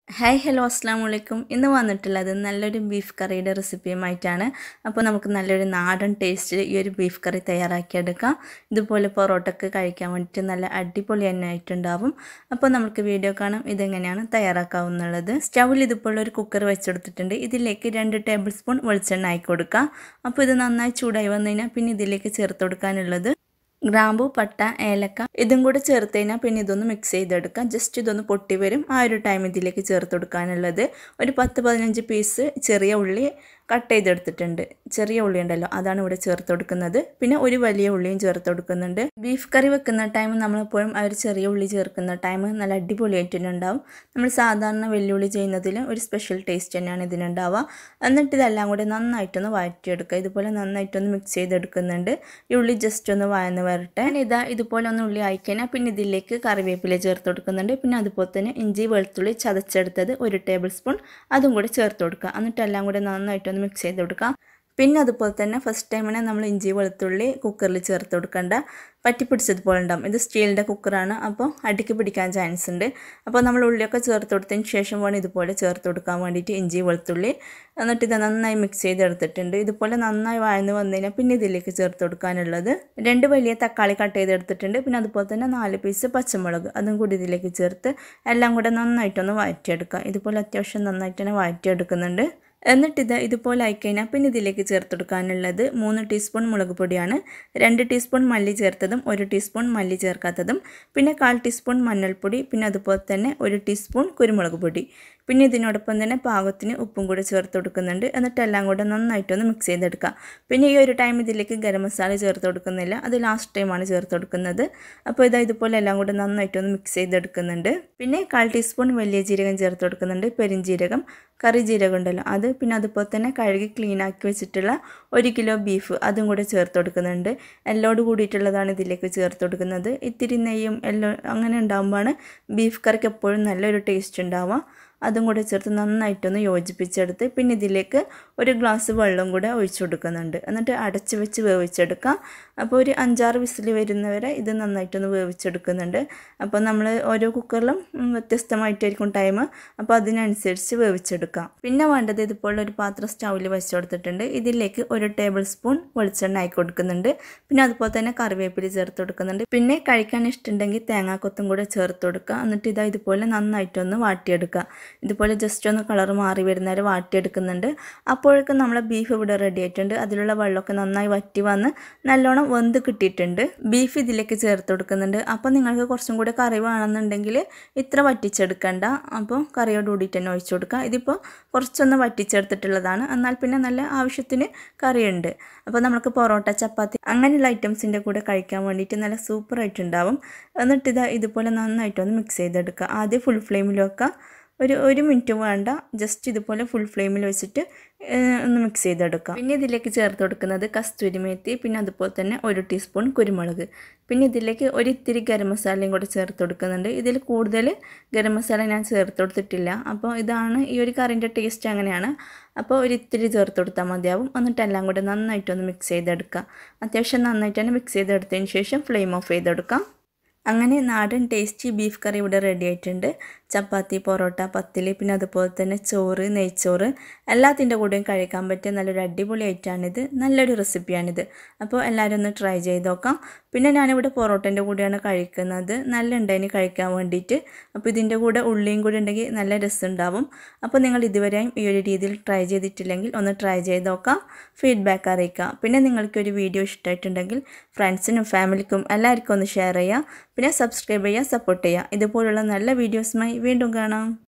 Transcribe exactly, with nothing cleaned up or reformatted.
Hi hello അസ്സാം വലൈക്കും ഇന്ന് വന്നിട്ടുള്ളത് നല്ലൊരു ബീഫ് കറിയുടെ റെസിപ്പിയുമായിട്ടാണ്. അപ്പോൾ നമുക്ക് നല്ലൊരു നാടൻ ടേസ്റ്റിൽ ഈ ഒരു ബീഫ് കറി തയ്യാറാക്കിയെടുക്കാം. ഇതുപോലെ പൊറോട്ടയ്ക്ക് കഴിക്കാൻ വേണ്ടിയിട്ട് നല്ല അടിപൊളി തന്നെ ആയിട്ടുണ്ടാവും. അപ്പോൾ നമുക്ക് വീഡിയോ കാണാം ഇതെങ്ങനെയാണ് തയ്യാറാക്കാവുന്നുള്ളത്. സ്റ്റൗവിൽ ഇതുപോലെ ഒരു കുക്കർ വെച്ചെടുത്തിട്ടുണ്ട്. ഇതിലേക്ക് രണ്ട് ടേബിൾ സ്പൂൺ വെളിച്ചെണ്ണ ആക്കി കൊടുക്കാം. അപ്പോൾ ഇത് നന്നായി ചൂടായി വന്നു കഴിഞ്ഞാൽ പിന്നെ ഇതിലേക്ക് ചേർത്ത് കൊടുക്കാനുള്ളത് ഗ്രാമ്പു, പട്ട, ഏലക്ക ഇതും കൂടെ ചേർത്ത് കഴിഞ്ഞാൽ പിന്നെ ഇതൊന്ന് മിക്സ് ചെയ്തെടുക്കാം. ജസ്റ്റ് ഇതൊന്ന് പൊട്ടി വരും. ആ ഒരു ടൈം ഇതിലേക്ക് ചേർത്ത് കൊടുക്കാനുള്ളത് ഒരു പത്ത് പതിനഞ്ച് പീസ് ചെറിയ ഉള്ളി കട്ട് ചെയ്തെടുത്തിട്ടുണ്ട്. ചെറിയ ഉള്ളി ഉണ്ടല്ലോ, അതാണ് ഇവിടെ ചേർത്ത് കൊടുക്കുന്നത്. പിന്നെ ഒരു വലിയ ഉള്ളിയും ചേർത്ത് കൊടുക്കുന്നുണ്ട്. ബീഫ് കറി വെക്കുന്ന ടൈം നമ്മളെപ്പോഴും ആ ഒരു ചെറിയ ഉള്ളി ചേർക്കുന്ന ടൈം നല്ല അടിപൊളിയായിട്ടുണ്ടാവും. നമ്മൾ സാധാരണ വെല്ലുള്ളി ചെയ്യുന്നതിലും ഒരു സ്പെഷ്യൽ ടേസ്റ്റ് തന്നെയാണ് ഇതിനുണ്ടാവുക. എന്നിട്ട് ഇതെല്ലാം കൂടെ നന്നായിട്ടൊന്ന് വഴറ്റിയെടുക്കുക. ഇതുപോലെ നന്നായിട്ടൊന്ന് മിക്സ് ചെയ്തെടുക്കുന്നുണ്ട്. ഈ ഉള്ളി ജസ്റ്റ് ഒന്ന് വഴന്ന് വരട്ടെ. ഇതാ ഇതുപോലെ ഒന്ന് ഉള്ളി ആയിക്കഴിഞ്ഞാൽ പിന്നെ ഇതിലേക്ക് കറിവേപ്പില ചേർത്ത് കൊടുക്കുന്നുണ്ട്. പിന്നെ അതുപോലെ തന്നെ ഇഞ്ചി വെളുത്തുള്ളി ചതച്ചെടുത്തത് ഒരു ടേബിൾ സ്പൂൺ അതും കൂടെ ചേർത്ത് കൊടുക്കുക. എന്നിട്ട് എല്ലാം കൂടെ നന്നായിട്ടൊന്ന് മിക്സ് ചെയ്ത് കൊടുക്കാം. പിന്നെ അതുപോലെ തന്നെ ഫസ്റ്റ് ടൈമിനെ നമ്മൾ ഇഞ്ചി വെളുത്തുള്ളി കുക്കറിൽ ചേർത്ത് കൊടുക്കേണ്ട, പറ്റിപ്പിടിച്ചതുപോലെ ഉണ്ടാകും. ഇത് സ്റ്റീലിൻ്റെ കുക്കറാണ്, അപ്പോൾ അടിക്ക് പിടിക്കാൻ ചാൻസ് ഉണ്ട്. അപ്പോൾ നമ്മൾ ഉള്ളിയൊക്കെ ചേർത്ത് കൊടുത്തതിന് ശേഷം വേണം ഇതുപോലെ ചേർത്ത് കൊടുക്കാൻ വേണ്ടിയിട്ട് ഇഞ്ചി വെളുത്തുള്ളി. എന്നിട്ട് ഇത് നന്നായി മിക്സ് ചെയ്തെടുത്തിട്ടുണ്ട്. ഇതുപോലെ നന്നായി വഴന്ന് വന്നു കഴിഞ്ഞാൽ പിന്നെ ഇതിലേക്ക് ചേർത്ത് കൊടുക്കാനുള്ളത് രണ്ട് വലിയ തക്കാളി കട്ട് ചെയ്തെടുത്തിട്ടുണ്ട്. പിന്നെ അതുപോലെ തന്നെ നാല് പീസ് പച്ചമുളക് അതും കൂടി ഇതിലേക്ക് ചേർത്ത് എല്ലാം കൂടെ നന്നായിട്ടൊന്ന് വഴറ്റിയെടുക്കുക. ഇതുപോലെ അത്യാവശ്യം നന്നായിട്ട് തന്നെ വഴറ്റിയെടുക്കുന്നുണ്ട്. എന്നിട്ടിത് ഇതുപോലെ ആയിക്കഴിഞ്ഞാൽ പിന്നെ ഇതിലേക്ക് ചേർത്ത് കൊടുക്കാനുള്ളത് മൂന്ന് ടീസ്പൂൺ മുളക് പൊടിയാണ്. രണ്ട് ടീസ്പൂൺ മല്ലി ചേർത്തതും ഒരു ടീസ്പൂൺ മല്ലി ചേർക്കാത്തതും, പിന്നെ കാൽ ടീസ്പൂൺ മഞ്ഞൾപ്പൊടി, പിന്നെ അതുപോലെ തന്നെ ഒരു ടീസ്പൂൺ കുരുമുളക് പൊടി, പിന്നെ ഇതിനോടൊപ്പം തന്നെ പാകത്തിന് ഉപ്പും കൂടെ ചേർത്ത് കൊടുക്കുന്നുണ്ട്. എന്നിട്ട് എല്ലാം കൂടെ നന്നായിട്ടൊന്ന് മിക്സ് ചെയ്തെടുക്കുക. പിന്നെ ഈ ഒരു ടൈം ഇതിലേക്ക് ഗരം മസാല ചേർത്ത് കൊടുക്കുന്നില്ല, അത് ലാസ്റ്റ് ടൈമാണ് ചേർത്ത് കൊടുക്കുന്നത്. അപ്പോൾ ഇതാ ഇതുപോലെ എല്ലാം കൂടെ നന്നായിട്ടൊന്ന് മിക്സ് ചെയ്തെടുക്കുന്നുണ്ട്. പിന്നെ കാൽ ടീസ്പൂൺ വലിയ ജീരകം ചേർത്ത് കൊടുക്കുന്നുണ്ട്, പെരിഞ്ജീരകം, കറി ജീരകം ഉണ്ടല്ലോ അത്, പിന്നെ അതുപോലെ തന്നെ കഴുകി ക്ലീൻ ആക്കി വെച്ചിട്ടുള്ള ഒരു കിലോ ബീഫ് അതും കൂടെ ചേർത്ത് കൊടുക്കുന്നുണ്ട്. എല്ലോട് കൂടിയിട്ടുള്ളതാണ് ഇതിലേക്ക് ചേർത്ത് കൊടുക്കുന്നത്. ഇത്തിരി നെയ്യും എല്ലോ അങ്ങനെ ഉണ്ടാകുമ്പോഴാണ് ബീഫ് കറിക്ക് എപ്പോഴും നല്ലൊരു ടേസ്റ്റ് ഉണ്ടാവുക. അതും കൂടെ ചേർത്ത് നന്നായിട്ടൊന്ന് യോജിപ്പിച്ചെടുത്ത് പിന്നെ ഇതിലേക്ക് ഒരു ഗ്ലാസ് വെള്ളം കൂടെ ഒഴിച്ചു കൊടുക്കുന്നുണ്ട്. എന്നിട്ട് അടച്ച് വെച്ച് വേവിച്ചെടുക്കാം. അപ്പോൾ ഒരു അഞ്ചാറ് വിസിൽ വരുന്നവരെ ഇത് നന്നായിട്ടൊന്ന് വേവിച്ചെടുക്കുന്നുണ്ട്. അപ്പോൾ നമ്മൾ ഓരോ കുക്കറിലും വ്യത്യസ്തമായിട്ടായിരിക്കും ടൈം, അപ്പോൾ അതിനനുസരിച്ച് വേവിച്ചെടുക്കാം. പിന്നെ വേണ്ടത് ഇതുപോലെ ഒരു പാത്രം സ്റ്റൗവിൽ വെച്ച് കൊടുത്തിട്ടുണ്ട്. ഇതിലേക്ക് ഒരു ടേബിൾ സ്പൂൺ വെളിച്ചെണ്ണ ആക്കി കൊടുക്കുന്നുണ്ട്. പിന്നെ അതുപോലെ തന്നെ കറിവേപ്പില ചേർത്ത് കൊടുക്കുന്നുണ്ട്. പിന്നെ കഴിക്കാൻ ഇഷ്ടമുണ്ടെങ്കിൽ തേങ്ങാക്കൊത്തും കൂടെ ചേർത്ത് കൊടുക്കുക. എന്നിട്ട് ഇതാ ഇതുപോലെ നന്നായിട്ടൊന്ന് വാട്ടിയെടുക്കുക. ഇതുപോലെ ജസ്റ്റ് ഒന്ന് കളർ മാറി വരുന്നവരെ വാട്ടിയെടുക്കുന്നുണ്ട്. അപ്പോഴേക്കും നമ്മളെ ബീഫ് ഇവിടെ റെഡി ആയിട്ടുണ്ട്. അതിലുള്ള വെള്ളമൊക്കെ നന്നായി വറ്റി വന്ന് നല്ലോണം വെന്ത് കിട്ടിയിട്ടുണ്ട്. ബീഫ് ഇതിലേക്ക് ചേർത്ത് കൊടുക്കുന്നുണ്ട്. അപ്പോൾ നിങ്ങൾക്ക് കുറച്ചും കൂടെ കറി വേണമെന്നുണ്ടെങ്കിൽ ഇത്ര വറ്റിച്ചെടുക്കണ്ട, അപ്പോൾ കറിയോട് കൂടിയിട്ട് തന്നെ ഒഴിച്ചു കൊടുക്കുക. ഇതിപ്പോൾ കുറച്ചൊന്ന് വറ്റിച്ചെടുത്തിട്ടുള്ളതാണ്, എന്നാൽ പിന്നെ നല്ല ആവശ്യത്തിന് കറിയുണ്ട്. അപ്പോൾ നമുക്ക് പൊറോട്ട, ചപ്പാത്തി അങ്ങനെയുള്ള ഐറ്റംസിൻ്റെ കൂടെ കഴിക്കാൻ വേണ്ടിയിട്ട് നല്ല സൂപ്പറായിട്ടുണ്ടാവും. എന്നിട്ട് ഇതാ ഇതുപോലെ നന്നായിട്ടൊന്ന് മിക്സ് ചെയ്തെടുക്കുക. ആദ്യം ഫുൾ ഫ്ലെയിമിൽ വെക്കുക. ഒരു ഒരു മിനിറ്റ് വേണ്ട, ജസ്റ്റ് ഇതുപോലെ ഫുൾ ഫ്ലെയിമിൽ വെച്ചിട്ട് ഒന്ന് മിക്സ് ചെയ്തെടുക്കാം. പിന്നെ ഇതിലേക്ക് ചേർത്ത് കൊടുക്കുന്നത് കസ്തൂരി മേത്തി, പിന്നെ അതുപോലെ തന്നെ ഒരു ടീസ്പൂൺ കുരുമുളക്, പിന്നെ ഇതിലേക്ക് ഒരു ഇത്തിരി ഗരം മസാലയും കൂടെ ചേർത്ത് കൊടുക്കുന്നുണ്ട്. ഇതിൽ കൂടുതൽ ഗരം മസാല ഞാൻ ചേർത്ത് കൊടുത്തിട്ടില്ല. അപ്പോൾ ഇതാണ് ഈ ഒരു കറിൻ്റെ ടേസ്റ്റ് അങ്ങനെയാണ്. അപ്പോൾ ഒരു ഇത്തിരി ചേർത്ത് കൊടുത്താൽ മതിയാവും. എന്നിട്ട് എല്ലാം കൂടെ നന്നായിട്ടൊന്ന് മിക്സ് ചെയ്തെടുക്കുക. അത്യാവശ്യം നന്നായിട്ട് തന്നെ മിക്സ് ചെയ്തെടുത്തതിന് ശേഷം ഫ്ലെയിം ഓഫ് ചെയ്തെടുക്കാം. അങ്ങനെ നാടൻ ടേസ്റ്റി ബീഫ് കറി ഇവിടെ റെഡി ആയിട്ടുണ്ട്. ചപ്പാത്തി, പൊറോട്ട, പത്തില്, പിന്നെ അതുപോലെ തന്നെ ചോറ്, നെയ്ച്ചോറ് എല്ലാത്തിൻ്റെ കൂടെയും കഴിക്കാൻ പറ്റിയ നല്ലൊരു അടിപൊളി ഐറ്റമാണിത്. നല്ലൊരു റെസിപ്പിയാണിത്. അപ്പോൾ എല്ലാവരും ഒന്ന് ട്രൈ ചെയ്ത് നോക്കാം. പിന്നെ ഞാനിവിടെ പൊറോട്ടൻ്റെ കൂടെയാണ് കഴിക്കുന്നത്. നല്ല ഉണ്ടായിന് കഴിക്കാൻ വേണ്ടിയിട്ട്. അപ്പോൾ ഇതിൻ്റെ കൂടെ ഉള്ളിയും കൂടി ഉണ്ടെങ്കിൽ നല്ല രസമുണ്ടാവും. അപ്പോൾ നിങ്ങൾ ഇതുവരെയും ഈ ഒരു രീതിയിൽ ട്രൈ ചെയ്തിട്ടില്ലെങ്കിൽ ഒന്ന് ട്രൈ ചെയ്ത് നോക്കാം. ഫീഡ്ബാക്ക് അറിയിക്കാം. പിന്നെ നിങ്ങൾക്കൊരു വീഡിയോ ഇഷ്ടമായിട്ടുണ്ടെങ്കിൽ ഫ്രണ്ട്സിനും ഫാമിലിക്കും എല്ലാവർക്കും ഒന്ന് ഷെയർ ചെയ്യുക. പിന്നെ സബ്സ്ക്രൈബ് ചെയ്യുക, സപ്പോർട്ട് ചെയ്യുക. ഇതുപോലുള്ള നല്ല വീഡിയോസുമായി വീണ്ടും കാണാം.